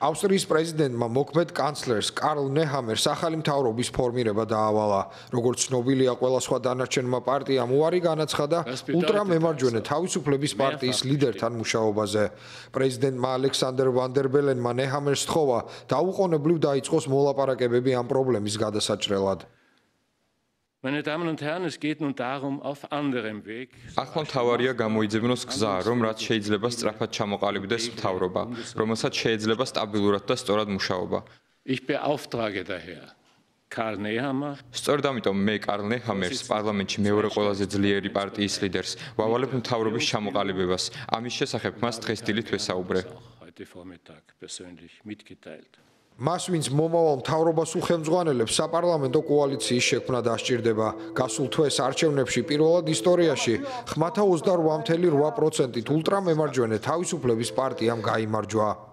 ავსტრიის პრეზიდენტმა მოქმედ კანცლერს კარლ ნეჰამერს ახალი მთავრობის ფორმირება დაავალა. როგორც ცნობილია, ყველა სხვა დანარჩენმა პარტიამ უარი განაცხადა ულტრამემარჯვენე თავისუფლების პარტიის ლიდერთან მუშაობაზე. პრეზიდენტმა ალექსანდრ ვან დერ ბელენმა ნეჰამერს სთხოვა დაუყოვნებლივ დაიწყოს მოლაპარაკებები ამ პრობლემის გადასაჭრელად. Meine Damen und Herren, es geht nun darum, auf anderem Weg. ახლა მთავარია გამოიძებნოს გზა, რომ რაც შეიძლება სწრაფად ჩამოყალიბდეს მთავრობა, რომელსაც შეიძლება სტაბილურად და სწორად მუშაობა. Ich beauftrage daher Karl Nehammer. სწორედ ამიტომ მე კარლ ნეჰამერს პარლამენტში მეორე ყველაზე ძლიერი პარტიის ლიდერს ვავალებ მთავრობის ჩამოყალიბებას. ამის შესახებ მას დღეს დილით ვესაუბრე. Heute Vormittag persönlich mitgeteilt. მას ვინც მომავალ მთავრობას უხელმძღვანელებს საპარლამენტო კოალიციის შექმნა დასჭირდება. გასულ თვეს არჩევნებში პირველად ისტორიაში ხმათა 28.8%-ით ულტრამემარჯვენე თავისუფლების პარტიამ გაიმარჯვა.